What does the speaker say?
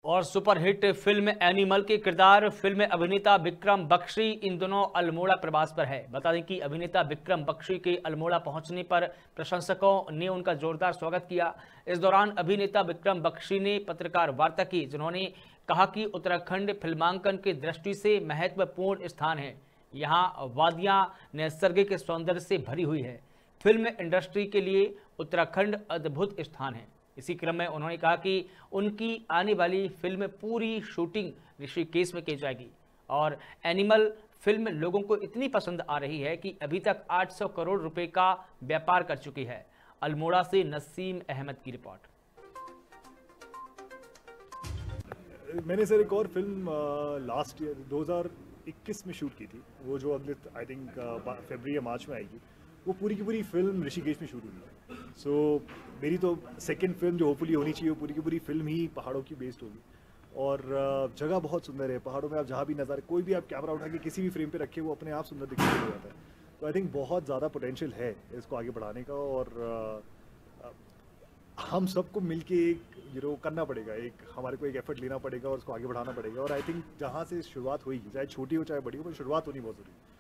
और superhit film animal के किरदार फिल्म अभिनेता विक्रम बख्शी इन दिनों अल्मोड़ा प्रवास पर है। बता दें कि अभिनेता विक्रम बख्शी के अल्मोड़ा पहुंचने पर प्रशंसकों ने उनका जोरदार स्वागत किया। इस दौरान अभिनेता विक्रम बख्शी ने पत्रकार वार्ता की, जिन्होंने कहा कि उत्तराखंड फिल्मांकन की दृष्टि से महत्वपूर्ण स्थान है। यहाँ वादियाँ नैसर्गिक सौंदर्य से भरी हुई है। फिल्म इंडस्ट्री के लिए उत्तराखंड अद्भुत स्थान है। इसी क्रम में उन्होंने कहा कि उनकी आने वाली फिल्म पूरी शूटिंग ऋषिकेश में की जाएगी और एनिमल फिल्म लोगों को इतनी पसंद आ रही है कि अभी तक 800 करोड़ रुपए का व्यापार कर चुकी है। अल्मोड़ा से नसीम अहमद की रिपोर्ट। मैंने सर एक और फिल्म लास्ट ईयर 2021 में शूट की थी, वो जो अगले आई थिंक फरवरी या मार्च में आएगी। वो पूरी की पूरी फिल्म ऋषिकेश में शूट हुई है। सो मेरी तो सेकंड फिल्म जो होपफुली होनी चाहिए वो पूरी की पूरी फिल्म ही पहाड़ों की बेस्ड होगी। और जगह बहुत सुंदर है। पहाड़ों में आप जहाँ भी नज़ारे, कोई भी आप कैमरा उठा के किसी भी फ्रेम पे रखे, वो अपने आप सुंदर दिखने लग जाता है। तो आई थिंक बहुत ज़्यादा पोटेंशियल है इसको आगे बढ़ाने का। और हम सबको मिलके एक करना पड़ेगा, एक हमारे को एक एफर्ट लेना पड़ेगा और उसको आगे बढ़ाना पड़ेगा। और आई थिंक जहाँ से शुरुआत होगी, चाहे छोटी हो चाहे बड़ी हो, पर शुरुआत होनी बहुत ज़रूरी है।